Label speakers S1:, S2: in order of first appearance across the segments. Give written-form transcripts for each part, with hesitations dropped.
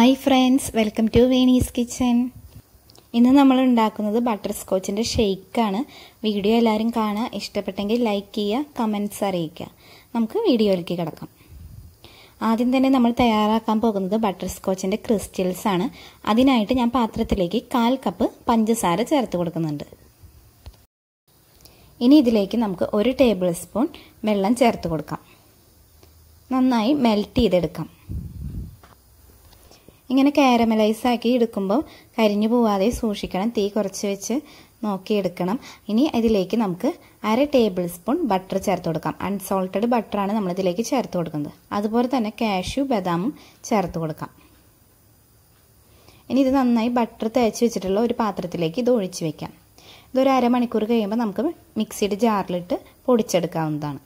S1: Hi friends, welcome to VENI'S kitchen. ഇന്ന് നമ്മൾ ഉണ്ടാക്കുന്നത് ബട്ടർസ്കോച്ചിന്റെ ഷേക്ക് ആണ്. വീഡിയോ എല്ലാവരും കാണുക, ഇഷ്ടപ്പെട്ടെങ്കിൽ ലൈക്ക് ചെയ്യുക, കമന്റ്സ് അറിയിക്കുക. നമുക്ക് വീഡിയോയിലേക്ക് കടക്കാം. ആദ്യം തന്നെ നമ്മൾ തയ്യാറാക്കാൻ പോകുന്നത് ബട്ടർസ്കോച്ചിന്റെ ക്രിസ്റ്റൽസ് ആണ്. അതിനായിട്ട് ഞാൻ പാത്രത്തിലേക്ക് 1/4 കപ്പ് പഞ്ചസാര ചേർത്ത് കൊടുക്കുന്നുണ്ട്. ഇനി ഇതിലേക്ക് നമുക്ക് 1 ടേബിൾ സ്പൂൺ വെള്ളം ചേർത്ത് കൊടുക്കാം. നന്നായി മെൽറ്റ് ചെയ്തെടുക്കാം. ഇങ്ങനെ കാരമലൈസ് ആക്കി എടുക്കുമ്പോൾ കരിഞ്ഞു പോവാതെ സൂക്ഷിക്കണം. തീ കുറച്ച് വെച്ച് നോക്കിയെടുക്കണം. ഇനി ഇതിലേക്ക് നമുക്ക് 1/2 ടേബിൾ സ്പൂൺ ബട്ടർ ചേർത്ത് കൊടുക്കാം. അൺസോൾട്ടഡ് ബട്ടറാണ് നമ്മൾ ഇതിലേക്ക് ചേർത്ത് കൊടുക്കുന്നത്. അതുപോലെ തന്നെ കാഷ്യൂ ബദാമും ചേർത്ത് കൊടുക്കാം. ഇനി ഇത് നന്നായി ബട്ടർ തേച്ച് വെച്ചിട്ടുള്ള ഒരു പാത്രത്തിലേക്ക് ഇത് ഒഴിച്ച് വെക്കാം. ഇതൊരു അരമണിക്കൂർ കഴിയുമ്പോൾ നമുക്ക് മിക്സിയുടെ ജാറിലിട്ട് പൊടിച്ചെടുക്കാവുന്നതാണ്.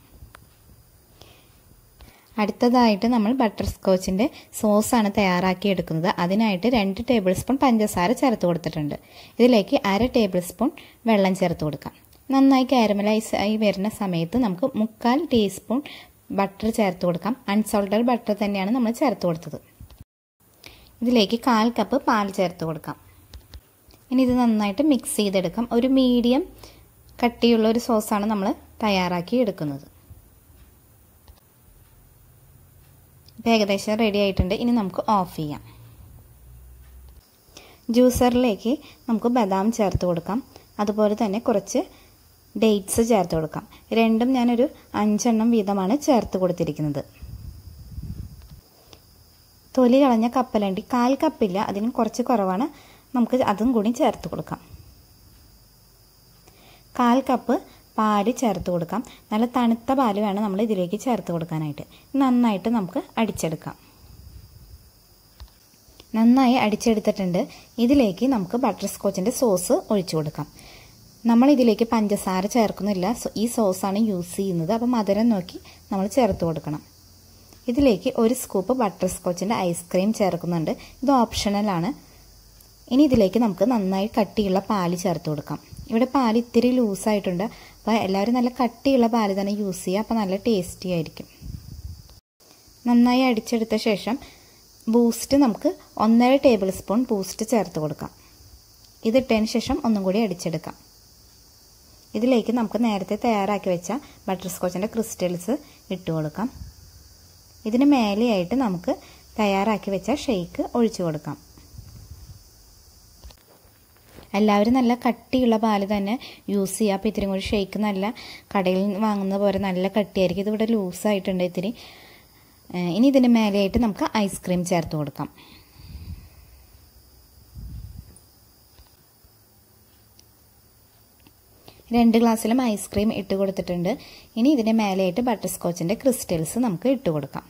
S1: അടുത്തതായിട്ട് നമ്മൾ ബട്ടർസ്കോച്ചിന്റെ സോസാണ് തയ്യാറാക്കി എടുക്കുന്നത്. അതിനായിട്ട് 2 ടേബിൾ സ്പൂൺ പഞ്ചസാര ചേർത്ത് കൊടുത്തിട്ടുണ്ട്. ഇതിലേക്ക് 1/2 ടേബിൾ സ്പൂൺ വെള്ളം ചേർത്ത് കൊടുക്കാം. നന്നായി കാരമലൈസ് ആയി വരുന്ന സമയത്ത് നമുക്ക് 3/4 ടീസ്പൂൺ ബട്ടർ ചേർത്ത് കൊടുക്കാം. അൺസോൾട്ടഡ് ബട്ടർ തന്നെയാണ് നമ്മൾ ചേർത്ത് കൊടുത്തത്. ഇതിലേക്ക് 1/4 കപ്പ് പാൽ ചേർത്ത് കൊടുക്കാം. ഇനി ഇത് നന്നായിട്ട് മിക്സ് ചെയ്തെടുക്കാം. ഒരു മീഡിയം കട്ടിയുള്ള ഒരു സോസാണ് നമ്മൾ തയ്യാറാക്കി എടുക്കുന്നത്. ഏകദേശം റെഡി ആയിട്ടുണ്ട്. ഇനി നമുക്ക് ഓഫ് ചെയ്യാം. ജ്യൂസറിലേക്ക് നമുക്ക് ബദാം ചേർത്ത് കൊടുക്കാം. അതുപോലെ തന്നെ കുറച്ച് ഡേറ്റ്സ് ചേർത്ത് കൊടുക്കാം. രണ്ടും ഞാനൊരു 5 എണ്ണം വീതമാണ് ചേർത്ത് കൊടുത്തിരിക്കുന്നത്. തൊലി കളഞ്ഞ കപ്പലണ്ടി 1/4 കപ്പില്ല, അതിനും കുറച്ച് കുറവാണ്. നമുക്ക് അതും കൂടി ചേർത്ത് കൊടുക്കാം. 1/4 കപ്പ് പാല് ചേർത്ത് കൊടുക്കാം. നല്ല തണുത്ത പാല് വേണം നമ്മൾ ഇതിലേക്ക് ചേർത്ത് കൊടുക്കാനായിട്ട്. നന്നായിട്ട് നമുക്ക് അടിച്ചെടുക്കാം. നന്നായി അടിച്ചെടുത്തിട്ടുണ്ട്. ഇതിലേക്ക് നമുക്ക് ബട്ടർസ്കോച്ചിന്റെ സോസ് ഒഴിച്ചു കൊടുക്കാം. നമ്മൾ ഇതിലേക്ക് പഞ്ചസാര ചേർക്കുന്നില്ല, ഈ സോസാണ് യൂസ് ചെയ്യുന്നത്. അപ്പം മധുരം നോക്കി നമ്മൾ ചേർത്ത് കൊടുക്കണം. ഇതിലേക്ക് 1 സ്കൂപ്പ് ബട്ടർസ്കോച്ചിന്റെ ഐസ്ക്രീം ചേർക്കുന്നുണ്ട്. ഇത് ഓപ്ഷണലാണ്. ഇനി ഇതിലേക്ക് നമുക്ക് നന്നായി കട്ടിയുള്ള പാല് ചേർത്ത് കൊടുക്കാം. ഇവിടെ പാല് ഇത്തിരി ലൂസായിട്ടുണ്ട്. അപ്പോൾ എല്ലാവരും നല്ല കട്ടിയുള്ള പാല് തന്നെ യൂസ് ചെയ്യുക. അപ്പോൾ നല്ല ടേസ്റ്റി ആയിരിക്കും. നന്നായി അടിച്ചെടുത്ത ശേഷം ബൂസ്റ്റ് നമുക്ക് 1/2 ടേബിൾ സ്പൂൺ ബൂസ്റ്റ് ചേർത്ത് കൊടുക്കാം. ഇതിട്ടതിന് ശേഷം ഒന്നും കൂടി അടിച്ചെടുക്കാം. ഇതിലേക്ക് നമുക്ക് നേരത്തെ തയ്യാറാക്കി വെച്ച ബട്ടർസ്കോച്ചിൻ്റെ ക്രിസ്റ്റൽസ് ഇട്ട് കൊടുക്കാം. ഇതിന് മേലെയായിട്ട് നമുക്ക് തയ്യാറാക്കി വെച്ച ഷേക്ക് ഒഴിച്ചു കൊടുക്കാം. എല്ലാവരും നല്ല കട്ടിയുള്ള പാല് തന്നെ യൂസ് ചെയ്യുക. അപ്പോൾ ഇത്തിരി കൂടി ഷേക്ക് നല്ല കടയിൽ നിന്ന് വാങ്ങുന്ന പോലെ നല്ല കട്ടിയായിരിക്കും. ഇതിവിടെ ലൂസായിട്ടുണ്ട് ഇത്തിരി. ഇനി ഇതിന് മേലെയായിട്ട് നമുക്ക് ഐസ്ക്രീം ചേർത്ത് കൊടുക്കാം. രണ്ട് ഗ്ലാസ്സിലും ഐസ്ക്രീം ഇട്ട് കൊടുത്തിട്ടുണ്ട്. ഇനി ഇതിന് മേലെയായിട്ട് ബട്ടർസ്കോച്ചിൻ്റെ ക്രിസ്റ്റൽസ് നമുക്ക് ഇട്ട് കൊടുക്കാം.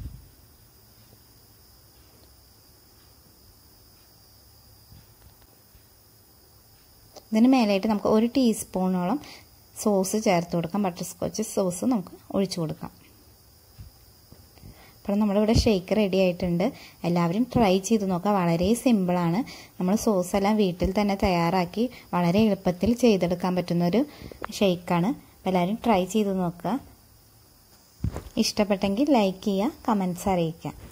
S1: ഇതിന് മേലായിട്ട് നമുക്ക് 1 ടീസ്പൂണോളം സോസ് ചേർത്ത് കൊടുക്കാം. ബട്ടർസ്കോച്ച് സോസ് നമുക്ക് ഒഴിച്ചു കൊടുക്കാം. അപ്പോൾ നമ്മളിവിടെ ഷേക്ക് റെഡി ആയിട്ടുണ്ട്. എല്ലാവരും ട്രൈ ചെയ്ത് നോക്കുക. വളരെ സിമ്പിളാണ്. നമ്മൾ സോസ് എല്ലാം വീട്ടിൽ തന്നെ തയ്യാറാക്കി വളരെ എളുപ്പത്തിൽ ചെയ്തെടുക്കാൻ പറ്റുന്നൊരു ഷേക്കാണ്. അപ്പോൾ എല്ലാവരും ട്രൈ ചെയ്ത് നോക്കുക. ഇഷ്ടപ്പെട്ടെങ്കിൽ ലൈക്ക് ചെയ്യുക, കമൻറ്റ്സ് അറിയിക്കുക.